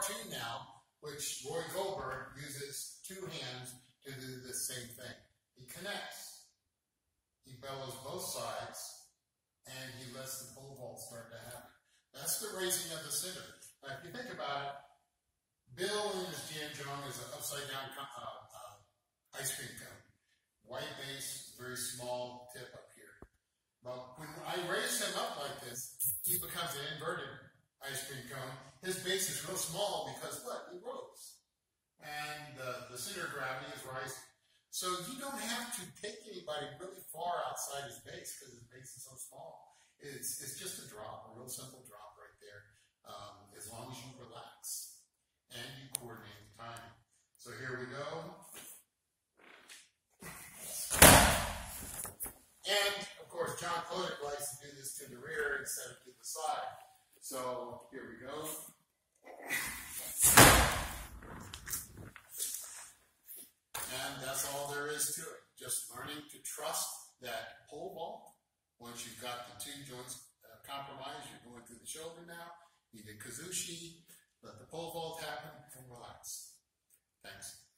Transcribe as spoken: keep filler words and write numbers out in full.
cartoon now, which Roy Goldberg uses two hands to do the same thing. He connects. He bellows both sides, and he lets the pole vault start to happen. That's the raising of the cinder. Now, if you think about it, Bill in his Jianzhong is an upside-down uh, uh, ice cream cone. White base, very small tip up here. But when I raise him up like this, he becomes an inverted ice cream cone. His base is real small because what? He rose. And uh, the center of gravity is rising. So you don't have to take anybody really far outside his base because his base is so small. It's, it's just a drop, a real simple drop right there, um, as long as you relax and you coordinate the timing. So here we go. And, of course, John Kodak likes to do this to the rear instead of to the side. So here we go. And that's all there is to it. Just learning to trust that pole vault. Once you've got the two joints uh, compromised, you're going through the shoulder now. You did Kazushi, let the pole vault happen, and relax. Thanks.